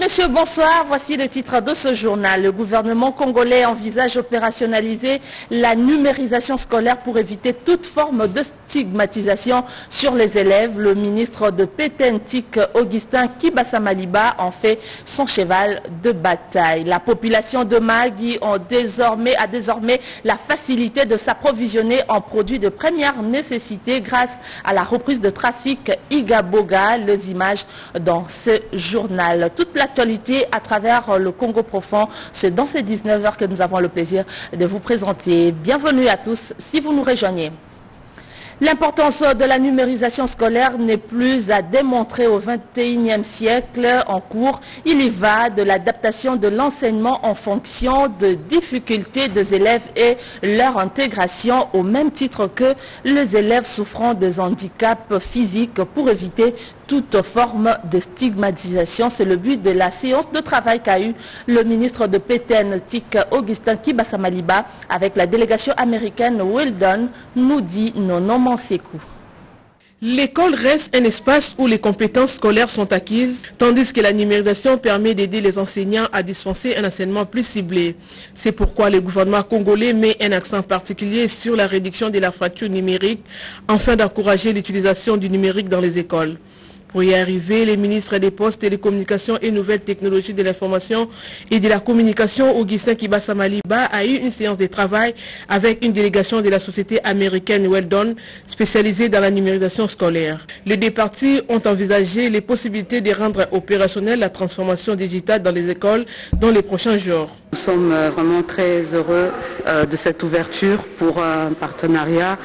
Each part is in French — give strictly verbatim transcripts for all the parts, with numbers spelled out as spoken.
messieurs, bonsoir. Voici le titre de ce journal. Le gouvernement congolais envisage opérationnaliser la numérisation scolaire pour éviter toute forme de stigmatisation sur les élèves. Le ministre de Pétentique, Augustin Kibasa-Maliba, en fait son cheval de bataille. La population de Mahagi a désormais, a désormais la facilité de s'approvisionner en produits de première nécessité grâce à la reprise de trafic Igaboga. Les images dans ce journal. Toute l'actualité à travers le Congo profond, c'est dans ces dix-neuf heures que nous avons le plaisir de vous présenter. Bienvenue à tous si vous nous rejoignez. L'importance de la numérisation scolaire n'est plus à démontrer au vingt et unième siècle en cours. Il y va de l'adaptation de l'enseignement en fonction de difficultés des élèves et leur intégration au même titre que les élèves souffrant des handicaps physiques pour éviter toute forme de stigmatisation. C'est le but de la séance de travail qu'a eu le ministre de Pétentique, Augustin Kibasa-Maliba, avec la délégation américaine Weldon, nous dit Nono Mansekou. L'école reste un espace où les compétences scolaires sont acquises, tandis que la numérisation permet d'aider les enseignants à dispenser un enseignement plus ciblé. C'est pourquoi le gouvernement congolais met un accent particulier sur la réduction de la fracture numérique, afin d'encourager l'utilisation du numérique dans les écoles. Pour y arriver, les ministres des Postes, Télécommunications et Nouvelles Technologies de l'Information et de la Communication, Augustin Kibasa-Maliba, a eu une séance de travail avec une délégation de la société américaine Weldon, spécialisée dans la numérisation scolaire. Les deux parties ont envisagé les possibilités de rendre opérationnelle la transformation digitale dans les écoles dans les prochains jours. Nous sommes vraiment très heureux de cette ouverture pour un partenariat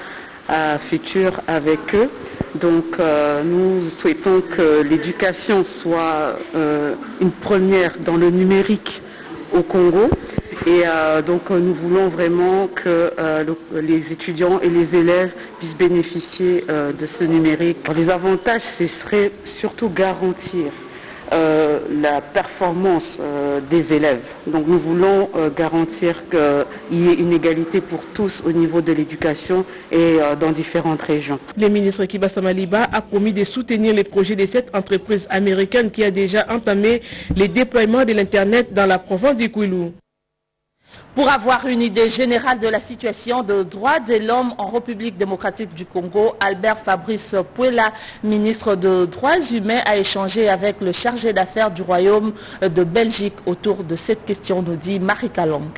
futur avec eux. Donc euh, nous souhaitons que l'éducation soit euh, une première dans le numérique au Congo et euh, donc nous voulons vraiment que euh, le, les étudiants et les élèves puissent bénéficier euh, de ce numérique. Alors, les avantages, ce serait surtout garantir Euh, la performance euh, des élèves. Donc nous voulons euh, garantir qu'il y ait une égalité pour tous au niveau de l'éducation et euh, dans différentes régions. Le ministre Kibasa-Maliba a promis de soutenir les projets de cette entreprise américaine qui a déjà entamé les déploiements de l'Internet dans la province du Kwilu. Pour avoir une idée générale de la situation de droits de l'homme en République démocratique du Congo, Albert Fabrice Puela, ministre des Droits humains, a échangé avec le chargé d'affaires du Royaume de Belgique autour de cette question, nous dit Marie Kalong.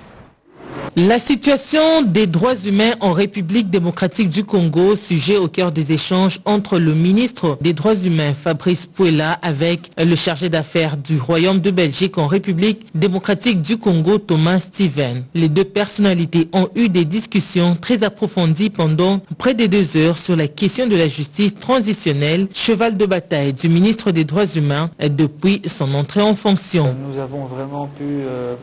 La situation des droits humains en République démocratique du Congo, sujet au cœur des échanges entre le ministre des droits humains Fabrice Puela avec le chargé d'affaires du Royaume de Belgique en République démocratique du Congo, Thomas Steven. Les deux personnalités ont eu des discussions très approfondies pendant près de deux heures sur la question de la justice transitionnelle, cheval de bataille du ministre des droits humains depuis son entrée en fonction. Nous avons vraiment pu euh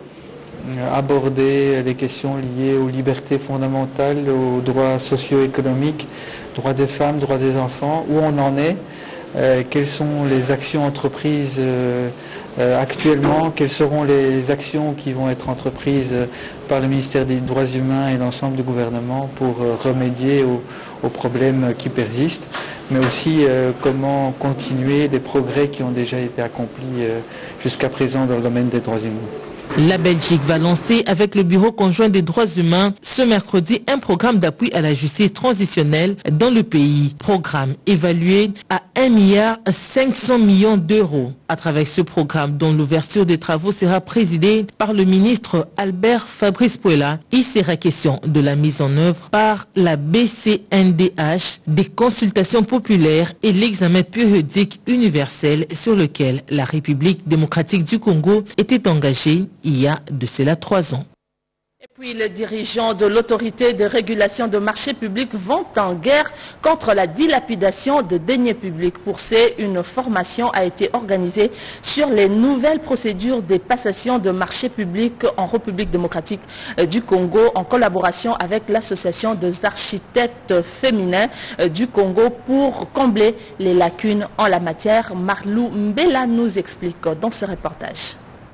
aborder les questions liées aux libertés fondamentales, aux droits socio-économiques, droits des femmes, droits des enfants, où on en est, euh, quelles sont les actions entreprises euh, euh, actuellement, quelles seront les actions qui vont être entreprises par le ministère des droits humains et l'ensemble du gouvernement pour euh, remédier aux, aux problèmes qui persistent, mais aussi euh, comment continuer les progrès qui ont déjà été accomplis euh, jusqu'à présent dans le domaine des droits humains. La Belgique va lancer avec le Bureau conjoint des droits humains ce mercredi un programme d'appui à la justice transitionnelle dans le pays. Programme évalué à un milliard cinq cents millions d'euros. À travers ce programme dont l'ouverture des travaux sera présidée par le ministre Albert Fabrice Puela, il sera question de la mise en œuvre par la B C N D H des consultations populaires et l'examen périodique universel sur lequel la République démocratique du Congo était engagée il y a de cela trois ans. Et puis les dirigeants de l'autorité de régulation de marchés publics vont en guerre contre la dilapidation de deniers publics. Pour ce, une formation a été organisée sur les nouvelles procédures des passations de marchés publics en République démocratique du Congo en collaboration avec l'association des architectes féminins du Congo pour combler les lacunes en la matière. Marlou Mbela nous explique dans ce reportage.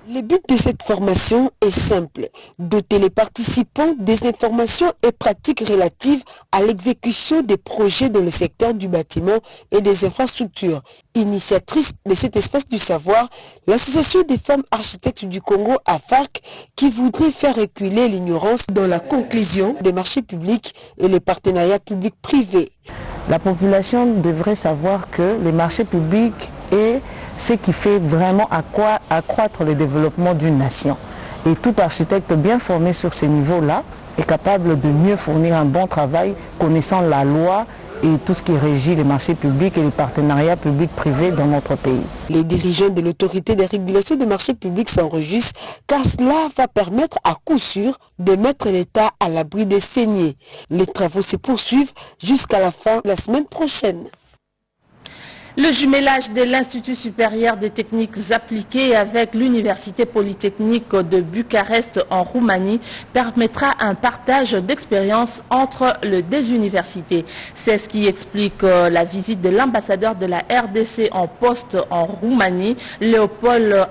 Le but de cette formation est simple, doter les participants des informations et pratiques relatives à l'exécution des projets dans le secteur du bâtiment et des infrastructures. Initiatrice de cet espace du savoir, l'Association des femmes architectes du Congo, A F A R C, qui voudrait faire reculer l'ignorance dans la conclusion des marchés publics et les partenariats publics-privés. La population devrait savoir que les marchés publics est ce qui fait vraiment accroître le développement d'une nation. Et tout architecte bien formé sur ces niveaux-là est capable de mieux fournir un bon travail, connaissant la loi et tout ce qui régit les marchés publics et les partenariats publics-privés dans notre pays. Les dirigeants de l'autorité de régulation des marchés publics s'en réjouissent car cela va permettre à coup sûr de mettre l'État à l'abri des saignées. Les travaux se poursuivent jusqu'à la fin de la semaine prochaine. Le jumelage de l'Institut supérieur des techniques appliquées avec l'Université polytechnique de Bucarest en Roumanie permettra un partage d'expériences entre les deux universités. C'est ce qui explique la visite de l'ambassadeur de la R D C en poste en Roumanie, Léopold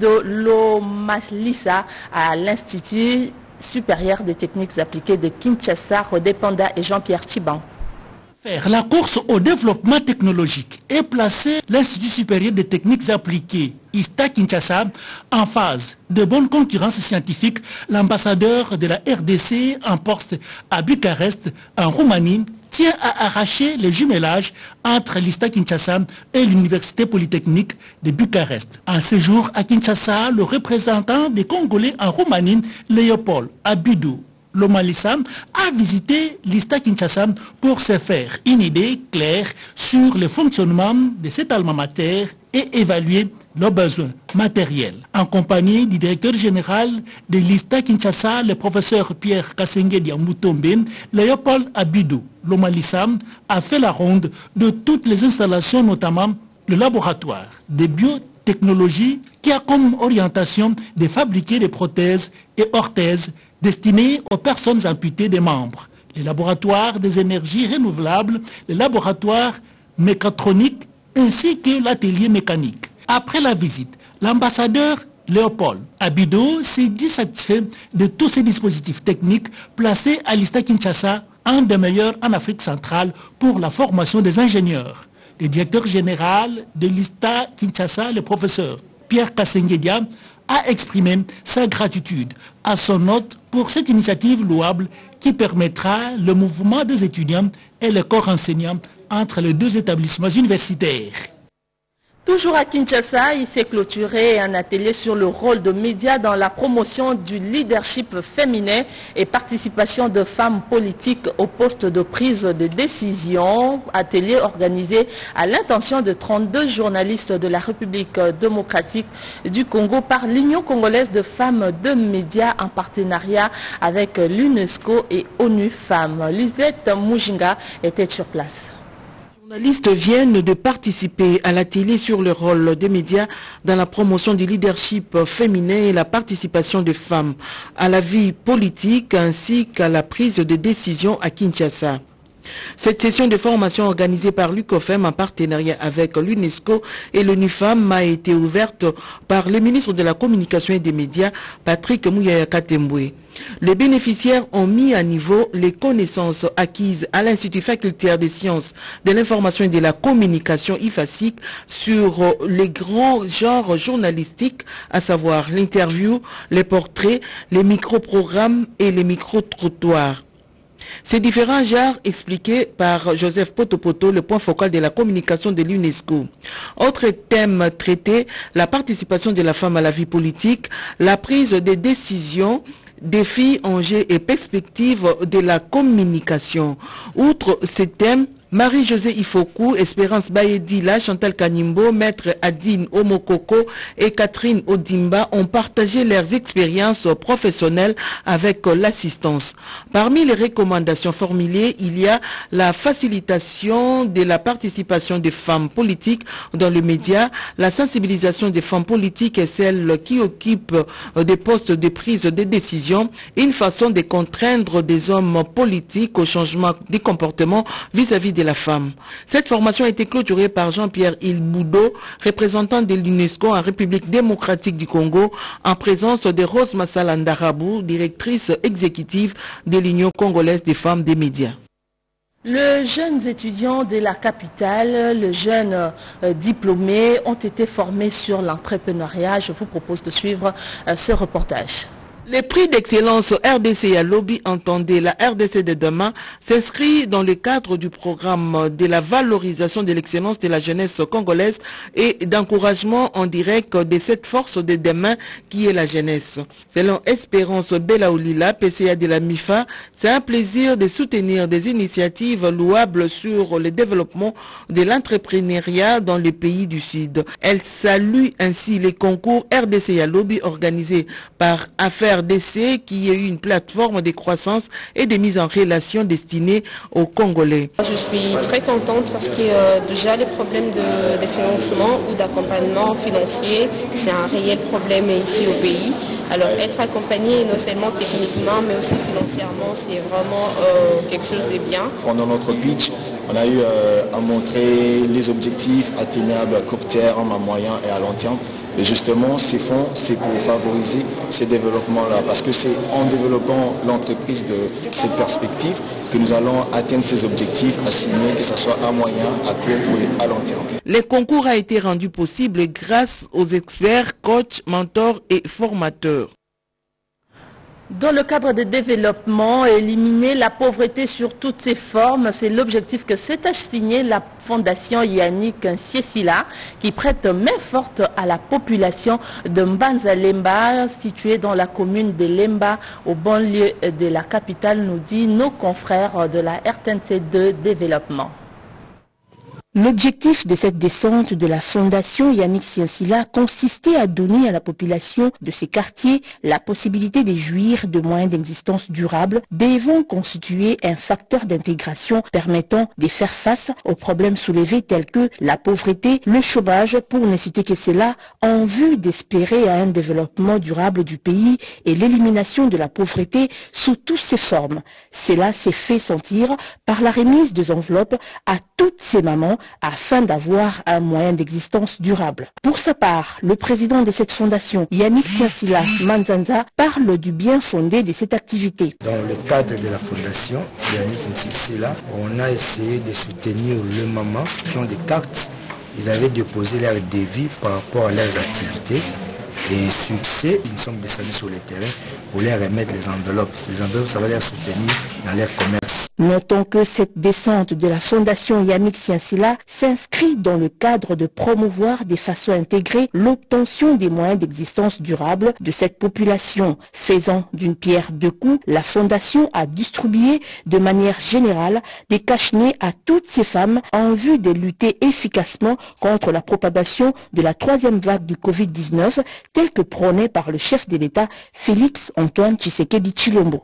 Abidolomalisa, à l'Institut supérieur des techniques appliquées de Kinshasa, Rodé Panda et Jean-Pierre Chiban. La course au développement technologique est placée l'Institut supérieur des techniques appliquées, I S T A Kinshasa, en phase de bonne concurrence scientifique. L'ambassadeur de la R D C en poste à Bucarest, en Roumanie, tient à arracher le jumelage entre l'I S T A Kinshasa et l'Université polytechnique de Bucarest. En séjour à Kinshasa, le représentant des Congolais en Roumanie, Léopold Abidou Lomalisa, a visité l'I S T A Kinshasa pour se faire une idée claire sur le fonctionnement de cet alma mater et évaluer leurs besoins matériels. En compagnie du directeur général de l'I S T A Kinshasa, le professeur Pierre Kassengedia Mutombe, Léopold Abidou Lomalisa a fait la ronde de toutes les installations, notamment le laboratoire de biotechnologie qui a comme orientation de fabriquer des prothèses et orthèses destinées aux personnes amputées des membres, les laboratoires des énergies renouvelables, les laboratoires mécatroniques ainsi que l'atelier mécanique. Après la visite, l'ambassadeur Léopold Abidou s'est dit satisfait de tous ces dispositifs techniques placés à l'I S T A Kinshasa, un des meilleurs en Afrique centrale pour la formation des ingénieurs. Le directeur général de l'I S T A Kinshasa, le professeur Pierre Kassengedia, a exprimé sa gratitude à son hôte pour cette initiative louable qui permettra le mouvement des étudiants et le corps enseignant entre les deux établissements universitaires. Toujours à Kinshasa, il s'est clôturé un atelier sur le rôle de médias dans la promotion du leadership féminin et participation de femmes politiques au poste de prise de décision. Atelier organisé à l'intention de trente-deux journalistes de la République démocratique du Congo par l'Union congolaise de femmes de médias en partenariat avec l'UNESCO et ONU Femmes. Lisette Mujinga était sur place. Les journalistes viennent de participer à l'atelier sur le rôle des médias dans la promotion du leadership féminin et la participation des femmes à la vie politique ainsi qu'à la prise de décision à Kinshasa. Cette session de formation organisée par l'U C O F E M en partenariat avec l'UNESCO et l'ONU Femmes a été ouverte par le ministre de la Communication et des Médias, Patrick Mouyaya Katembwe. Les bénéficiaires ont mis à niveau les connaissances acquises à l'Institut facultaire des sciences de l'information et de la communication I F A S I C sur les grands genres journalistiques, à savoir l'interview, les portraits, les micro-programmes et les micro-trottoirs. Ces différents genres expliqués par Joseph Potopoto, le point focal de la communication de l'UNESCO. Autre thème traité, la participation de la femme à la vie politique, la prise de décisions, défis, enjeux et perspectives de la communication. Outre ces thèmes, Marie-Josée Ifoku, Espérance Bayedila, Chantal Kanimbo, Maître Adine Omokoko et Catherine Odimba ont partagé leurs expériences professionnelles avec l'assistance. Parmi les recommandations formulées, il y a la facilitation de la participation des femmes politiques dans le média, la sensibilisation des femmes politiques et celles qui occupent des postes de prise de décision, une façon de contraindre des hommes politiques au changement des comportements vis-à-vis des de la femme. Cette formation a été clôturée par Jean-Pierre Ilboudo, représentant de l'UNESCO en République démocratique du Congo, en présence de Rose Massala Ndarabou, directrice exécutive de l'Union congolaise des femmes des médias. Les jeunes étudiants de la capitale, les jeunes euh, diplômés ont été formés sur l'entrepreneuriat. Je vous propose de suivre euh, ce reportage. Les prix d'excellence R D C à Lobby, entendez la R D C de demain, s'inscrit dans le cadre du programme de la valorisation de l'excellence de la jeunesse congolaise et d'encouragement en direct de cette force de demain qui est la jeunesse. Selon Espérance Belaoulila, P C A de la M I F A, c'est un plaisir de soutenir des initiatives louables sur le développement de l'entrepreneuriat dans les pays du Sud. Elle salue ainsi les concours R D C à Lobby organisés par Affaires R D C qui est une plateforme de croissance et de mise en relation destinée aux Congolais. Je suis très contente parce que euh, déjà les problèmes de, de financement ou d'accompagnement financier, c'est un réel problème ici au pays. Alors être accompagné non seulement techniquement mais aussi financièrement, c'est vraiment euh, quelque chose de bien. Pendant notre pitch, on a eu euh, à montrer les objectifs atteignables à court terme, à moyen et à long terme. Et justement, ces fonds, c'est pour favoriser ces développements-là, parce que c'est en développant l'entreprise de cette perspective que nous allons atteindre ces objectifs assignés, que ce soit à moyen, à court ou à long terme. Le concours a été rendu possible grâce aux experts, coachs, mentors et formateurs. Dans le cadre de développement, éliminer la pauvreté sur toutes ses formes, c'est l'objectif que s'est assigné la Fondation Yannick Nsiesila, qui prête main forte à la population de Mbanza Lemba, située dans la commune de Lemba, au banlieue de la capitale, nous dit nos confrères de la R T N C deux Développement. L'objectif de cette descente de la Fondation Yannick Nsiesila consistait à donner à la population de ces quartiers la possibilité de jouir de moyens d'existence durables, devant constituer un facteur d'intégration permettant de faire face aux problèmes soulevés tels que la pauvreté, le chômage, pour ne citer que cela, en vue d'espérer à un développement durable du pays et l'élimination de la pauvreté sous toutes ses formes. Cela s'est fait sentir par la remise des enveloppes à toutes ces mamans afin d'avoir un moyen d'existence durable. Pour sa part, le président de cette fondation, Yannick Nsiesila Manzanza, parle du bien fondé de cette activité. Dans le cadre de la fondation Yannick Nsiesila, on a essayé de soutenir les mamans qui ont des cartes. Ils avaient déposé leur devis par rapport à leurs activités. Et succès, nous sommes descendus sur le terrain pour leur remettre les enveloppes. Ces enveloppes, ça va les soutenir dans leur commerce. Notons que cette descente de la Fondation Yannick Nsiesila s'inscrit dans le cadre de promouvoir de façon intégrée l'obtention des moyens d'existence durable de cette population. Faisant d'une pierre deux coups, la Fondation a distribué de manière générale des cache-nez à toutes ces femmes en vue de lutter efficacement contre la propagation de la troisième vague du Covid dix-neuf, telle que prônée par le chef de l'État Félix Antoine Tshisekedi Tshilombo.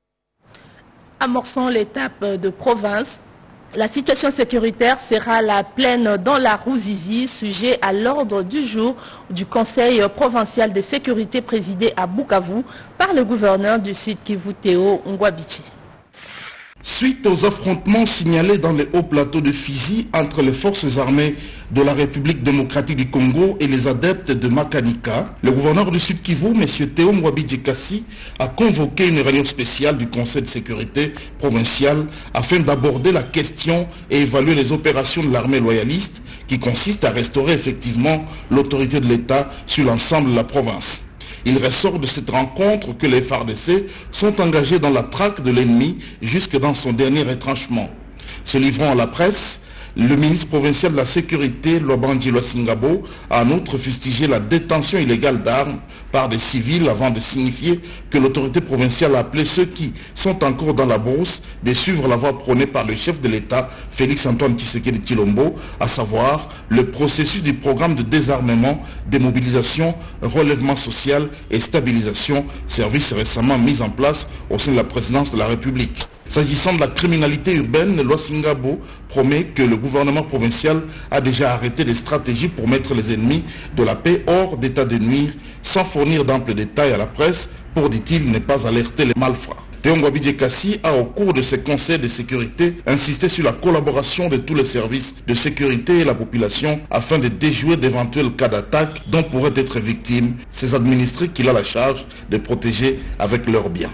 Amorçant l'étape de province, la situation sécuritaire sera la pleine dans la Ruzizi, sujet à l'ordre du jour du Conseil provincial de sécurité présidé à Bukavu par le gouverneur du Sud Kivu, Théo Ngwabichi. Suite aux affrontements signalés dans les hauts plateaux de Fizi entre les forces armées de la République démocratique du Congo et les adeptes de Makanika, le gouverneur du Sud Kivu, M. Théo Ngwabichi, a convoqué une réunion spéciale du Conseil de sécurité provincial afin d'aborder la question et évaluer les opérations de l'armée loyaliste qui consistent à restaurer effectivement l'autorité de l'État sur l'ensemble de la province. Il ressort de cette rencontre que les F A R D C sont engagés dans la traque de l'ennemi jusque dans son dernier retranchement. Se livrant à la presse, le ministre provincial de la Sécurité, Lobanji Lwasingabo, a en outre fustigé la détention illégale d'armes par des civils avant de signifier que l'autorité provinciale a appelé ceux qui sont encore dans la brousse de suivre la voie prônée par le chef de l'État, Félix Antoine Tshisekedi Tshilombo, à savoir le processus du programme de désarmement, démobilisation, relèvement social et stabilisation, service récemment mis en place au sein de la présidence de la République. S'agissant de la criminalité urbaine, Lwasingabo promet que le gouvernement provincial a déjà arrêté des stratégies pour mettre les ennemis de la paix hors d'état de nuire, sans fournir d'amples détails à la presse pour, dit-il, ne pas alerter les malfrats. Théo Ngwabidje Kassi a, au cours de ces conseils de sécurité, insisté sur la collaboration de tous les services de sécurité et la population afin de déjouer d'éventuels cas d'attaque dont pourraient être victimes ces administrés qu'il a la charge de protéger avec leurs biens.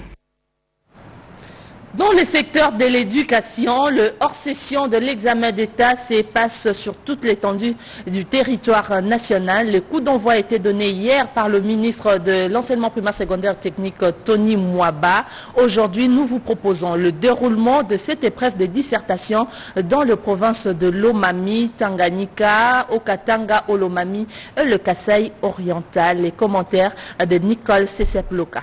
Dans le secteur de l'éducation, le hors-session de l'examen d'État se passe sur toute l'étendue du territoire national. Le coup d'envoi a été donné hier par le ministre de l'enseignement primaire secondaire technique Tony Mwaba. Aujourd'hui, nous vous proposons le déroulement de cette épreuve de dissertation dans les provinces de Lomami, Tanganyika, Okatanga, Olomami et le Kasaï oriental. Les commentaires de Nicole Seseploka.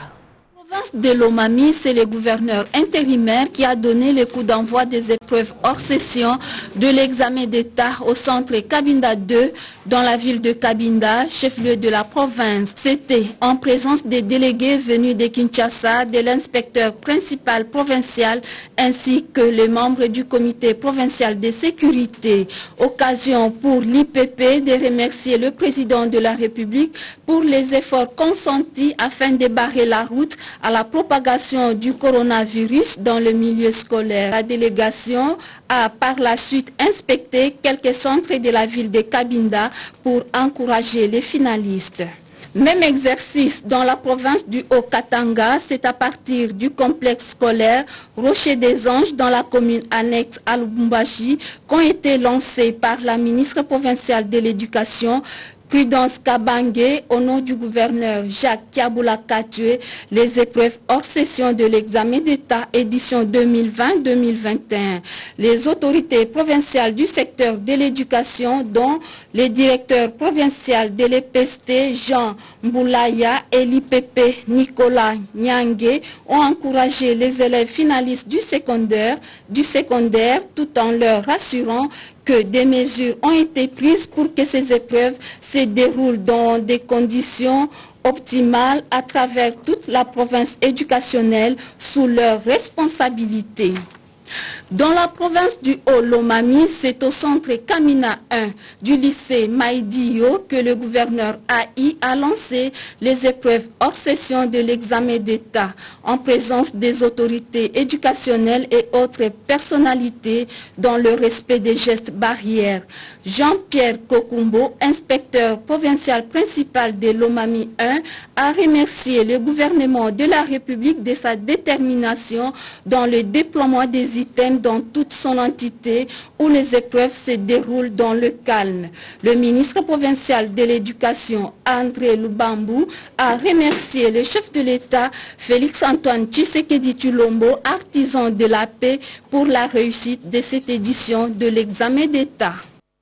De Lomami, c'est le gouverneur intérimaire qui a donné le coup d'envoi des épreuves hors session de l'examen d'État au centre Cabinda deux dans la ville de Cabinda, chef-lieu de la province. C'était en présence des délégués venus de Kinshasa, de l'inspecteur principal provincial ainsi que les membres du comité provincial de sécurité. Occasion pour l'I P P de remercier le président de la République pour les efforts consentis afin de barrer la route à la propagation du coronavirus dans le milieu scolaire. La délégation a par la suite inspecté quelques centres de la ville de Cabinda pour encourager les finalistes. Même exercice dans la province du Haut-Katanga, c'est à partir du complexe scolaire Rocher des Anges dans la commune annexe à Lubumbashi qu'ont été lancés par la ministre provinciale de l'Éducation, Prudence Kabange, au nom du gouverneur Jacques Kiaboula Katue, les épreuves hors session de l'examen d'État édition deux mille vingt deux mille vingt et un. Les autorités provinciales du secteur de l'éducation, dont le directeur provincial de l'E P S T, Jean Mboulaya, et l'I P P, Nicolas Nyangue, ont encouragé les élèves finalistes du secondaire, du secondaire tout en leur rassurant que des mesures ont été prises pour que ces épreuves se déroulent dans des conditions optimales à travers toute la province éducationnelle sous leur responsabilité. Dans la province du Haut-Lomami, c'est au centre Kamina un du lycée Maïdio que le gouverneur A I a lancé les épreuves hors session de l'examen d'État en présence des autorités éducationnelles et autres personnalités dans le respect des gestes barrières. Jean-Pierre Kokumbo, inspecteur provincial principal de Lomami un, a remercié le gouvernement de la République de sa détermination dans le déploiement des items dans toute son entité où les épreuves se déroulent dans le calme. Le ministre provincial de l'Éducation, André Lubambu, a remercié le chef de l'État, Félix-Antoine Tshisekedi Tshilombo, artisan de la paix, pour la réussite de cette édition de l'examen d'État.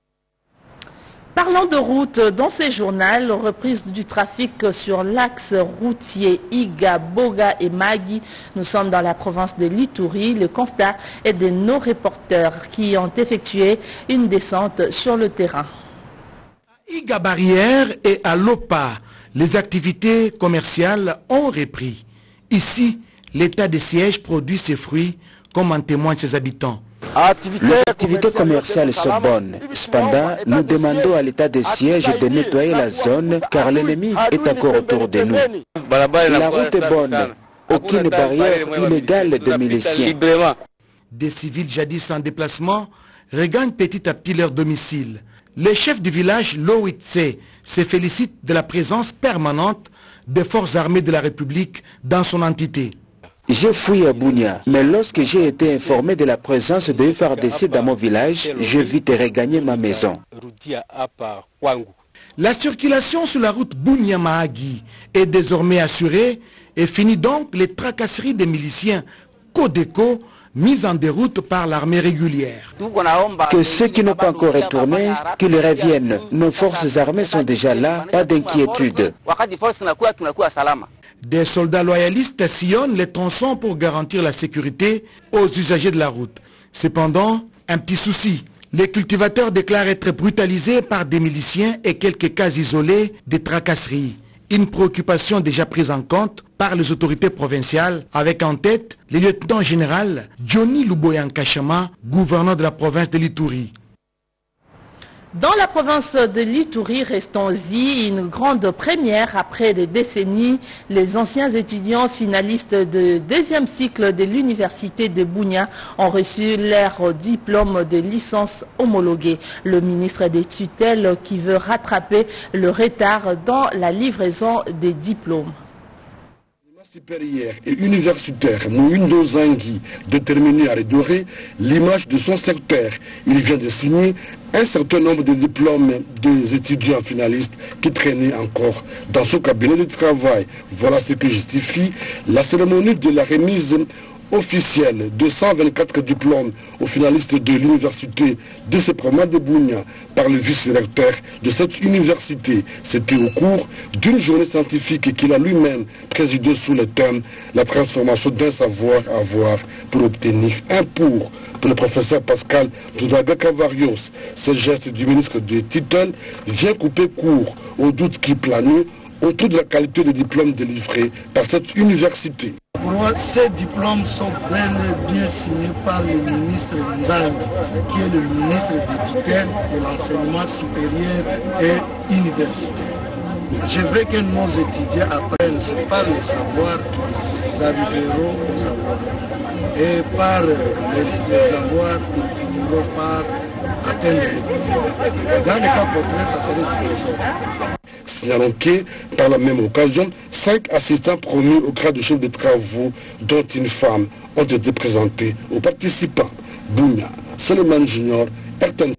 Parlons de route dans ce journal, reprise du trafic sur l'axe routier Iga, Boga et Magui. Nous sommes dans la province de l'Ituri. Le constat est de nos reporters qui ont effectué une descente sur le terrain. À Iga Barrière et à Lopa, les activités commerciales ont repris. Ici, l'état de siège produit ses fruits, comme en témoignent ses habitants. Les activités commerciales sont bonnes. Cependant, nous demandons à l'état de siège de nettoyer la zone car l'ennemi est encore autour de nous. La route est bonne. Aucune barrière illégale de miliciens. Des civils jadis en déplacement regagnent petit à petit leur domicile. Le chef du village, Lowitse, se félicite de la présence permanente des forces armées de la République dans son entité. J'ai fui à Bounia, mais lorsque j'ai été informé de la présence de F R D C dans mon village, je vite regagné ma maison. La circulation sur la route Bounia-Mahagi est désormais assurée et finit donc les tracasseries des miliciens Codeco mises en déroute par l'armée régulière. Que ceux qui n'ont pas encore retourné, qu'ils reviennent. Nos forces armées sont déjà là, pas d'inquiétude. Des soldats loyalistes sillonnent les tronçons pour garantir la sécurité aux usagers de la route. Cependant, un petit souci. Les cultivateurs déclarent être brutalisés par des miliciens et quelques cas isolés de tracasseries. Une préoccupation déjà prise en compte par les autorités provinciales, avec en tête le lieutenant général Johnny Luboyan Kachama, gouverneur de la province de l'Ituri. Dans la province de l'Ituri, restons-y, une grande première après des décennies. Les anciens étudiants finalistes de deuxième cycle de l'université de Bunia ont reçu leur diplôme de licence homologué. Le ministre des tutelles qui veut rattraper le retard dans la livraison des diplômes. Supérieur et universitaire Mouindo Zangui déterminé à redorer l'image de son secteur. Il vient de signer un certain nombre de diplômes des étudiants finalistes qui traînaient encore dans son cabinet de travail. Voilà ce qui justifie la cérémonie de la remise officielle de cent vingt-quatre diplômes aux finalistes de l'université de ce promenade de Bunia par le vice-directeur de cette université. C'était au cours d'une journée scientifique qu'il a lui-même présidé sous le thème « La transformation d'un savoir-avoir pour obtenir un pour ». Pour le professeur Pascal Doudaga Cavarios, ce geste du ministre des tutelles vient couper court aux doutes qui planent autour de la qualité des diplômes délivrés par cette université. Pour moi, ces diplômes sont bel et bien signés par le ministre Nzangi, qui est le ministre des tutelles de l'enseignement supérieur et universitaire. Je veux que nos étudiants apprennent, c'est par le savoir qu'ils arriveront au savoir. Et par les, les avoirs, ils finiront par atteindre le pouvoir. Dans le cas contraire, ça serait du désordre. Signalons que, par la même occasion, cinq assistants promus au grade de chef de travaux, dont une femme, ont été présentés aux participants. Bunia, Seleman Junior, R T N.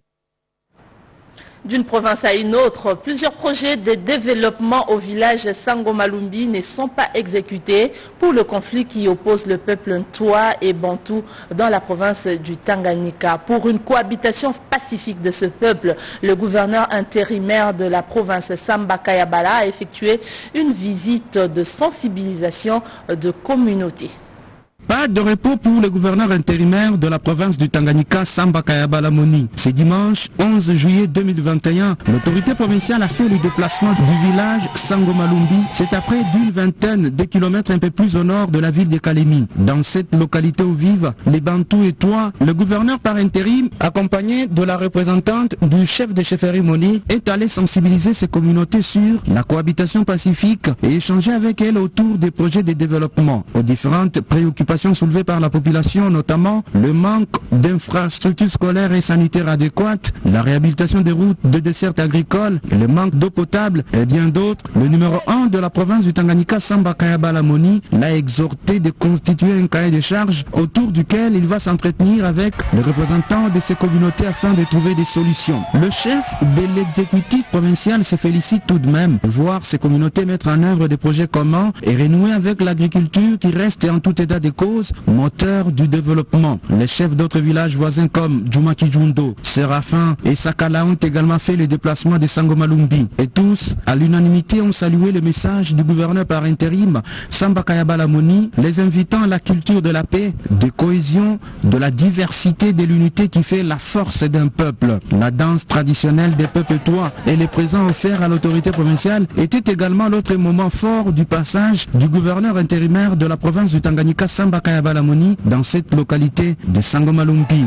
D'une province à une autre, plusieurs projets de développement au village Sango Malumbi ne sont pas exécutés pour le conflit qui oppose le peuple Ntwa et Bantou dans la province du Tanganyika. Pour une cohabitation pacifique de ce peuple, le gouverneur intérimaire de la province Samba Kayabala a effectué une visite de sensibilisation de communauté. Pas de repos pour le gouverneur intérimaire de la province du Tanganyika, Samba Kayabala Moni. Ce dimanche onze juillet deux mille vingt et un, l'autorité provinciale a fait le déplacement du village Sango Malumbi. C'est après d'une vingtaine de kilomètres un peu plus au nord de la ville de Kalemi. Dans cette localité où vivent les Bantous et Tois, le gouverneur par intérim, accompagné de la représentante du chef de chefferie Moni, est allé sensibiliser ces communautés sur la cohabitation pacifique et échanger avec elles autour des projets de développement, aux différentes préoccupations soulevées par la population, notamment le manque d'infrastructures scolaires et sanitaires adéquates, la réhabilitation des routes de dessertes agricoles, le manque d'eau potable et bien d'autres. Le numéro un de la province du Tanganyika, Samba Kayabala Moni, l'a exhorté de constituer un cahier de charges autour duquel il va s'entretenir avec les représentants de ces communautés afin de trouver des solutions. Le chef de l'exécutif provincial se félicite tout de même de voir ces communautés mettre en œuvre des projets communs et renouer avec l'agriculture qui reste en tout état de cause moteur du développement. Les chefs d'autres villages voisins comme Djuma Kijundo, Séraphin et Sakala ont également fait le déplacement de Sango Malumbi. Et tous, à l'unanimité, ont salué le message du gouverneur par intérim, Samba Kayabala Moni, les invitant à la culture de la paix, de cohésion, de la diversité, de l'unité qui fait la force d'un peuple. La danse traditionnelle des peuples Tois et les présents offerts à l'autorité provinciale étaient également l'autre moment fort du passage du gouverneur intérimaire de la province du Tanganyika, Samba Kayabala Moni, dans cette localité de Sango Malumbi.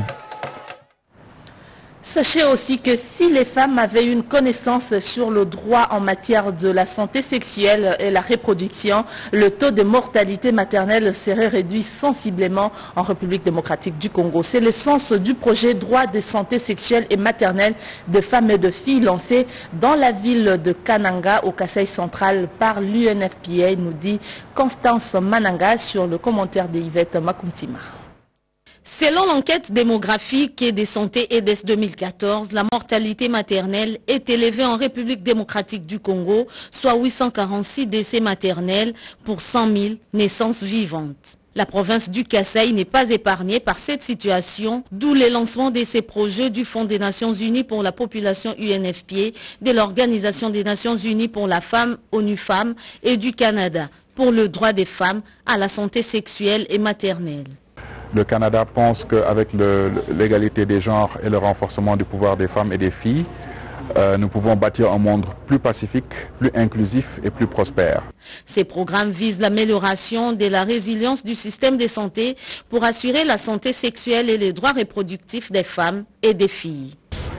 Sachez aussi que si les femmes avaient une connaissance sur le droit en matière de la santé sexuelle et la reproduction, le taux de mortalité maternelle serait réduit sensiblement en République démocratique du Congo. C'est le sens du projet Droit de santé sexuelle et maternelle de femmes et de filles lancé dans la ville de Kananga au Kasaï central par l'U N F P A, nous dit Constance Mananga sur le commentaire d'Yvette Makumtima. Selon l'enquête démographique et des santé E D S deux mille quatorze, la mortalité maternelle est élevée en République démocratique du Congo, soit huit cent quarante-six décès maternels pour cent mille naissances vivantes. La province du Kasaï n'est pas épargnée par cette situation, d'où le lancement de ces projets du Fonds des Nations Unies pour la population U N F P A, de l'Organisation des Nations Unies pour la femme, ONU Femmes, et du Canada pour le droit des femmes à la santé sexuelle et maternelle. Le Canada pense qu'avec l'égalité des genres et le renforcement du pouvoir des femmes et des filles, euh, nous pouvons bâtir un monde plus pacifique, plus inclusif et plus prospère. Ces programmes visent l'amélioration de la résilience du système de santé pour assurer la santé sexuelle et les droits reproductifs des femmes et des filles.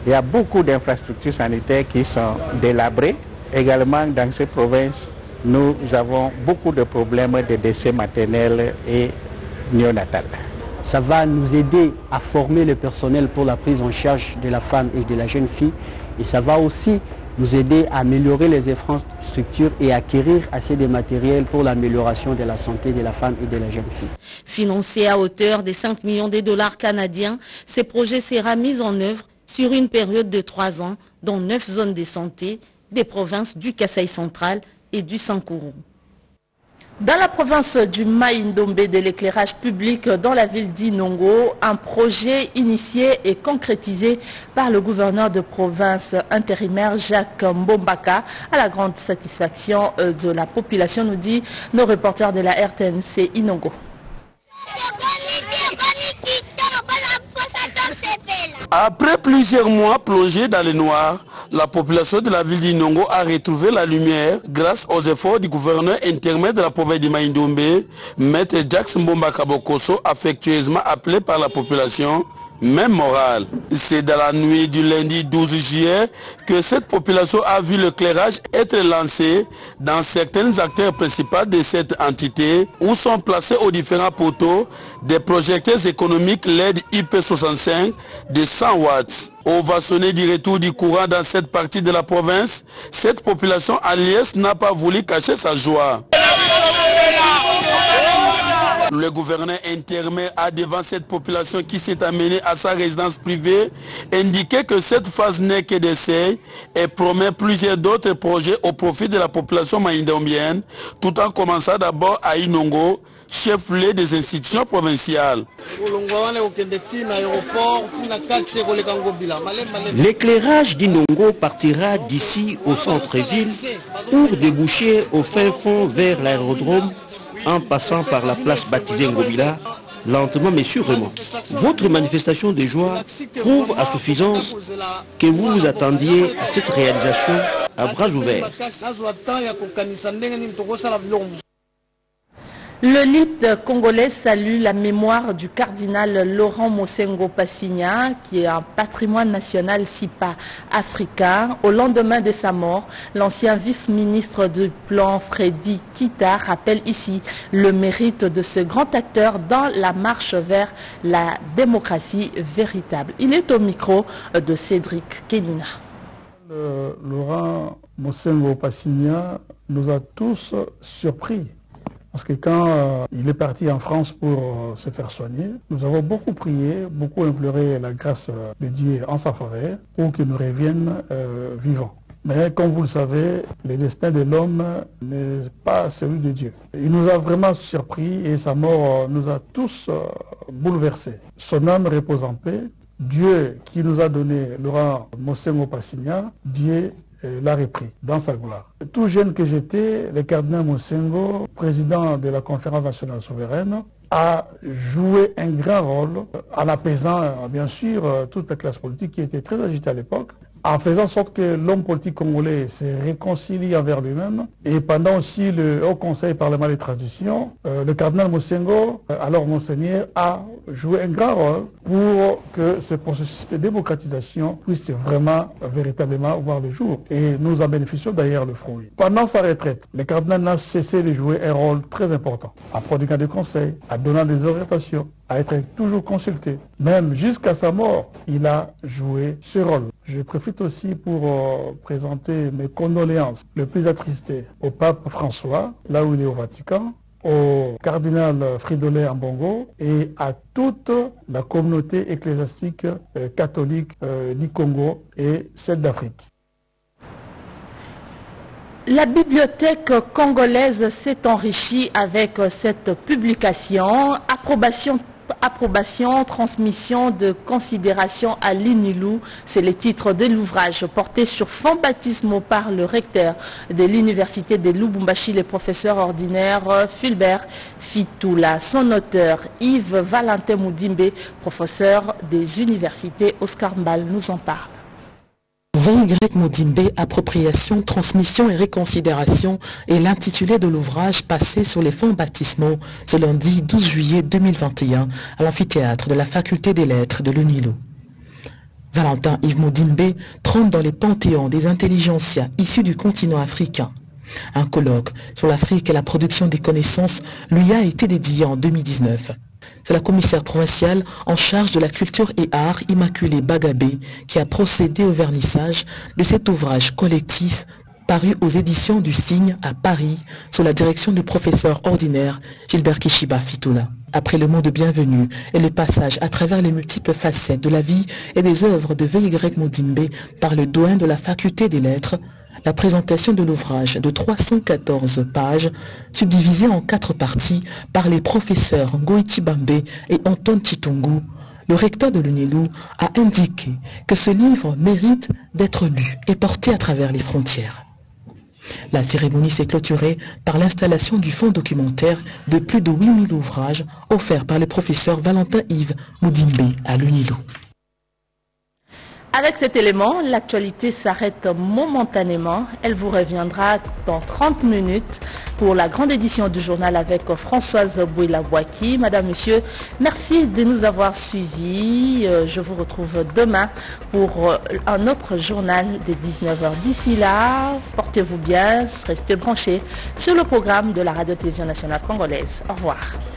Il y a beaucoup d'infrastructures sanitaires qui sont délabrées. Également dans ces provinces, nous avons beaucoup de problèmes de décès maternels et néonatals. Ça va nous aider à former le personnel pour la prise en charge de la femme et de la jeune fille. Et ça va aussi nous aider à améliorer les infrastructures et acquérir assez de matériel pour l'amélioration de la santé de la femme et de la jeune fille. Financé à hauteur de cinq millions de dollars canadiens, ce projet sera mis en œuvre sur une période de trois ans dans neuf zones de santé des provinces du Kasaï central et du Sankuru. Dans la province du Maïndombe, de l'éclairage public dans la ville d'Inongo, un projet initié et concrétisé par le gouverneur de province intérimaire Jacques Mbombaka à la grande satisfaction de la population, nous dit nos reporters de la R T N C Inongo. Après plusieurs mois plongés dans le noir, la population de la ville d'Inongo a retrouvé la lumière grâce aux efforts du gouverneur intérimaire de la province de Maïndombe, Maître Jacques Mbombaka Bokoso, affectueusement appelé par la population, même morale. C'est dans la nuit du lundi douze juillet que cette population a vu l'éclairage être lancé dans certains acteurs principaux de cette entité où sont placés aux différents poteaux des projecteurs économiques L E D I P soixante-cinq de cent watts. Au va sonner du retour du courant dans cette partie de la province, cette population à l'I n'a pas voulu cacher sa joie. Le gouverneur intérimaire a devant cette population qui s'est amenée à sa résidence privée indiqué que cette phase n'est que d'essai et promet plusieurs d'autres projets au profit de la population maïndombienne, tout en commençant d'abord à Inongo, chef-lieu des institutions provinciales. L'éclairage d'Inongo partira d'ici au centre-ville pour déboucher au fin fond vers l'aérodrome en passant par la place baptisée Ngobila, lentement mais sûrement. Votre manifestation de joie prouve à suffisance que vous vous attendiez à cette réalisation à bras ouverts. Le L I T congolais salue la mémoire du cardinal Laurent Mosengo Passigna, qui est un patrimoine national S I P A africain. Au lendemain de sa mort, l'ancien vice-ministre du plan Freddy Kita rappelle ici le mérite de ce grand acteur dans la marche vers la démocratie véritable. Il est au micro de Cédric Kenina. Le, Laurent Mosengo Passigna nous a tous surpris. Parce que quand euh, il est parti en France pour euh, se faire soigner, nous avons beaucoup prié, beaucoup imploré la grâce euh, de Dieu en sa faveur pour qu'il nous revienne euh, vivant. Mais comme vous le savez, le destin de l'homme n'est pas celui de Dieu. Il nous a vraiment surpris et sa mort euh, nous a tous euh, bouleversés. Son âme repose en paix. Dieu qui nous a donné Laurent Mosengo Passigna, Dieu l'a repris dans sa gloire. Tout jeune que j'étais, le cardinal Mosengo, président de la conférence nationale souveraine, a joué un grand rôle en apaisant bien sûr toute la classe politique qui était très agitée à l'époque, en faisant en sorte que l'homme politique congolais se réconcilie envers lui-même. Et pendant aussi le Haut Conseil parlementaire de transition, euh, le cardinal Mosengo, euh, alors Monseigneur, a joué un grand rôle pour que ce processus de démocratisation puisse vraiment, euh, véritablement voir le jour. Et nous en bénéficions d'ailleurs le fruit. Pendant sa retraite, le cardinal n'a cessé de jouer un rôle très important, en prodiguant des conseils, en donnant des orientations, à être toujours consulté. Même jusqu'à sa mort, il a joué ce rôle. Je profite aussi pour euh, présenter mes condoléances le plus attristées au pape François, là où il est au Vatican, au cardinal Fridolin Ambongo et à toute la communauté ecclésiastique euh, catholique euh, du Congo et celle d'Afrique. La bibliothèque congolaise s'est enrichie avec cette publication. Approbation Approbation, transmission de considération à l'Inilou, c'est le titre de l'ouvrage porté sur fond baptismaux par le recteur de l'université de Lubumbashi, le professeur ordinaire Fulbert Fitoula. Son auteur, Yves Valentin Moudimbe, professeur des universités Oscar Mbal, nous en parle. V Y Moudimbe, appropriation, transmission et réconsidération est l'intitulé de l'ouvrage passé sur les fonds baptismaux ce lundi douze juillet deux mille vingt et un à l'amphithéâtre de la faculté des lettres de l'Unilou. Valentin Yves Mudimbe trône dans les panthéons des intelligentsias issus du continent africain. Un colloque sur l'Afrique et la production des connaissances lui a été dédié en deux mille dix-neuf. C'est la commissaire provinciale en charge de la culture et art, Immaculée Bagabé, qui a procédé au vernissage de cet ouvrage collectif paru aux éditions du Cygne à Paris sous la direction du professeur ordinaire Gilbert Kishiba Fitula. Après le mot de bienvenue et le passage à travers les multiples facettes de la vie et des œuvres de V Y Mudimbe par le doyen de la faculté des lettres, la présentation de l'ouvrage de trois cent quatorze pages, subdivisée en quatre parties par les professeurs Ngoïti Bambe et Antoine Chitungu, le recteur de l'UNILU a indiqué que ce livre mérite d'être lu et porté à travers les frontières. La cérémonie s'est clôturée par l'installation du fonds documentaire de plus de huit mille ouvrages offerts par le professeur Valentin Yves Mudimbe à l'UNILU. Avec cet élément, l'actualité s'arrête momentanément. Elle vous reviendra dans trente minutes pour la grande édition du journal avec Françoise Bouila-Bouaki. Madame, Monsieur, merci de nous avoir suivis. Je vous retrouve demain pour un autre journal de dix-neuf heures. D'ici là, portez-vous bien, restez branchés sur le programme de la radio-télévision nationale congolaise. Au revoir.